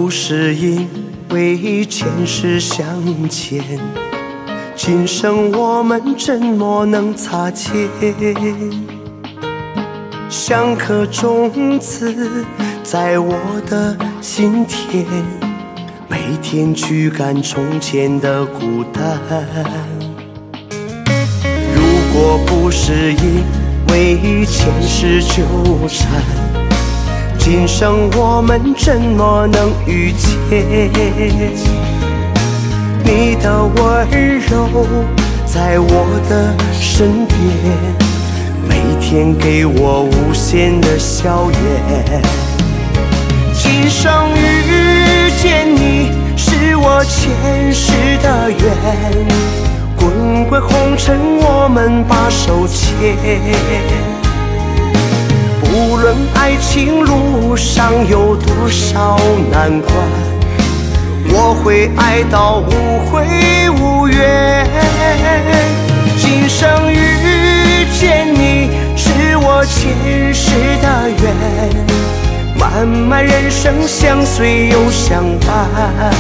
不是因为前世相欠，今生我们怎么能擦肩？像颗种子在我的心田，每天驱赶从前的孤单。如果不是因为前世纠缠，今生我们怎么能遇见？你的温柔在我的身边，每天给我无限的笑颜。今生遇见你，是我前世的缘。滚滚红尘，我们把手牵。无论爱情路上有多少难关，我会爱到无悔无怨。今生遇见你，是我前世的缘。漫漫人生，相随又相伴。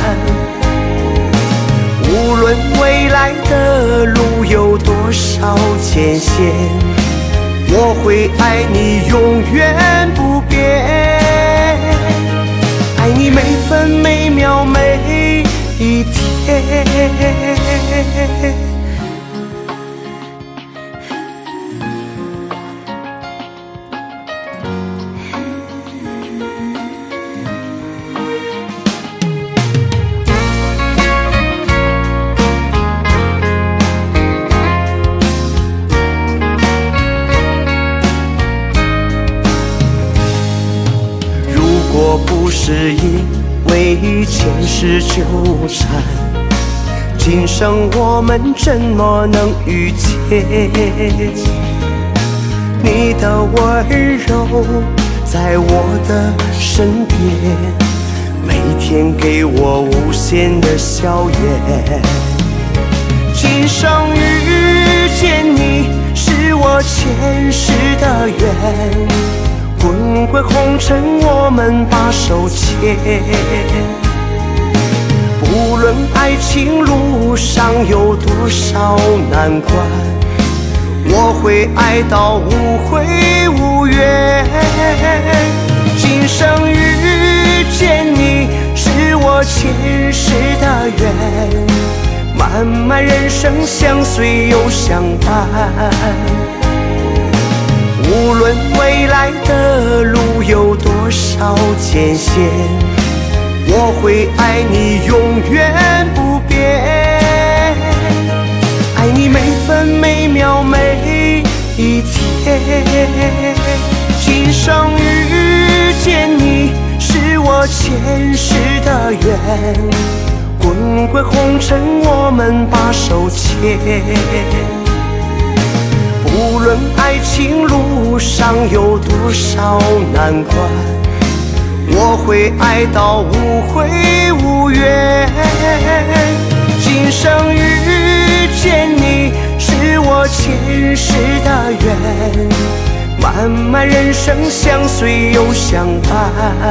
无论未来的路有多少艰险，我会爱你永远不变，爱你每分每秒每一天。若不是因为前世纠缠，今生我们怎么能遇见？你的温柔在我的身边，每天给我无限的笑颜。今生遇见你，是我前世的缘。滚滚红尘，我们把手牵。不论爱情路上有多少难关，我会爱到无悔无怨。今生遇见你，是我前世的缘。漫漫人生，相随又相伴。无论未来的路有多少艰险，我会爱你永远不变，爱你每分每秒每一天。今生遇见你，是我前世的缘。滚滚红尘，我们把手牵。无论爱情路上有多少难关，我会爱到无悔无怨。今生遇见你，是我前世的缘。漫漫人生，相随又相伴。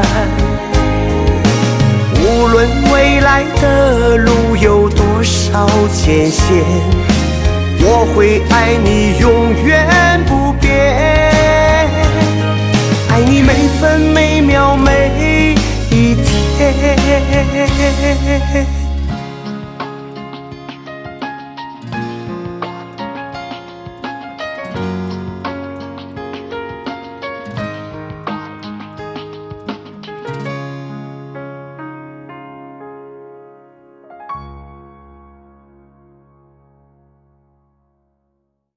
无论未来的路有多少艰险，我会爱你永远不变，爱你每分每